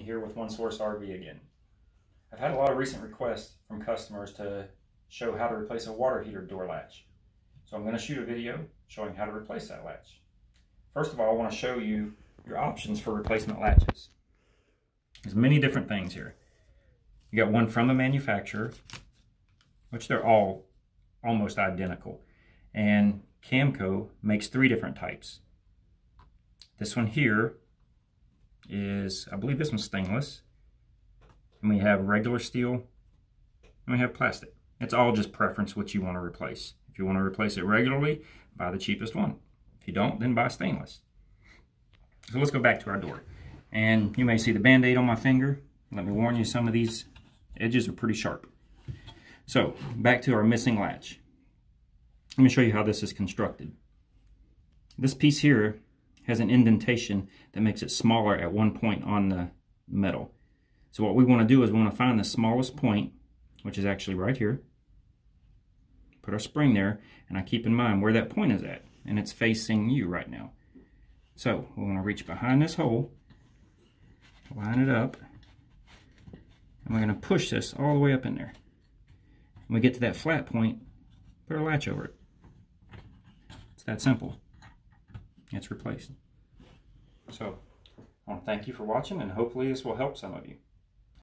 here with One Source RV again. I've had a lot of recent requests from customers to show how to replace a water heater door latch. So I'm going to shoot a video showing how to replace that latch. First of all, I want to show you your options for replacement latches. There's many different things here. You got one from the manufacturer, which they're all almost identical. And Camco makes 3 different types. This one here is, I believe this one's stainless. And we have regular steel, and we have plastic. It's all just preference what you want to replace. If you want to replace it regularly, buy the cheapest one. If you don't, then buy stainless. So let's go back to our door. And you may see the Band-Aid on my finger. Let me warn you, some of these edges are pretty sharp. So, back to our missing latch. Let me show you how this is constructed. This piece here has an indentation that makes it smaller at one point on the metal. So what we want to do is we want to find the smallest point, which is actually right here. Put our spring there, and I keep in mind where that point is at, and it's facing you right now. So we want to reach behind this hole, line it up, and we're going to push this all the way up in there. When we get to that flat point, put our latch over it. It's that simple. It's replaced. So, I want to thank you for watching, and hopefully this will help some of you.